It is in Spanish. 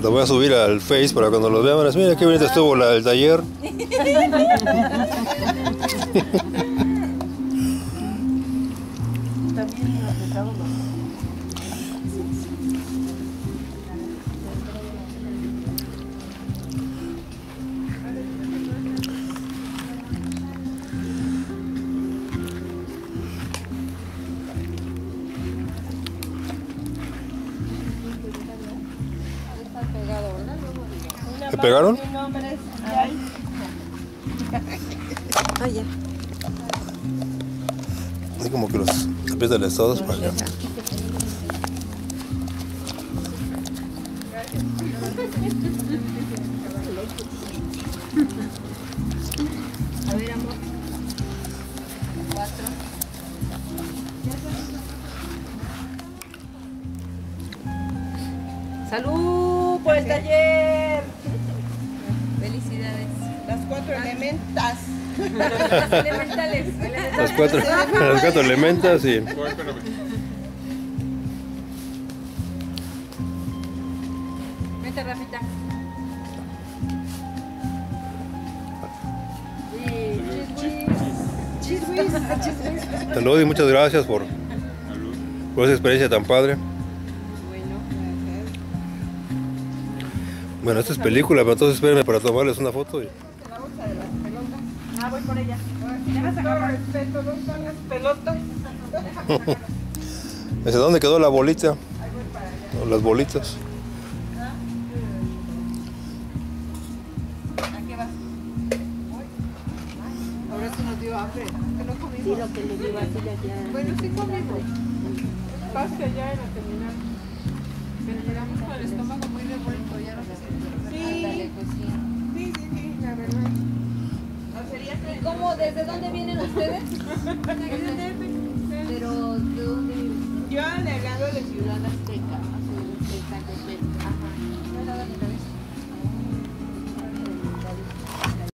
Lo voy a subir al Face para cuando los vean. Mira qué bonito estuvo el taller. ¿Te pegaron? Ah, ya. Así como que los aprietan los estados para acá. A ver, amor. 4. ¡Salud por el taller! Felicidades. Las 4 elementas. Las elementales. Las cuatro elementos y... Vente, Rafita. Salud y muchas gracias por esa experiencia tan padre. Bueno, esta es película, pero entonces espérenme para tomarles una foto. La bolsa de las pelotas. Ah, voy por ella. Todo respeto, ¿dónde están las pelotas? ¿Desde dónde quedó la bolita? O las bolitas. ¿A qué vas? Ahora sí nos dio hambre. ¿Que no comimos? Sí, lo que le digo así le hacía. Bueno, sí comimos. Pase allá en la terminal. Pero llegamos con el estómago muy revuelto, ya no sé. Sí. Pues sí. Sí, la verdad. No sería ¿Y cómo? ¿Desde dónde vienen ustedes? Pero, ¿de dónde viven? Yo en el lado de Ciudad Ciudad Azteca, Azteca,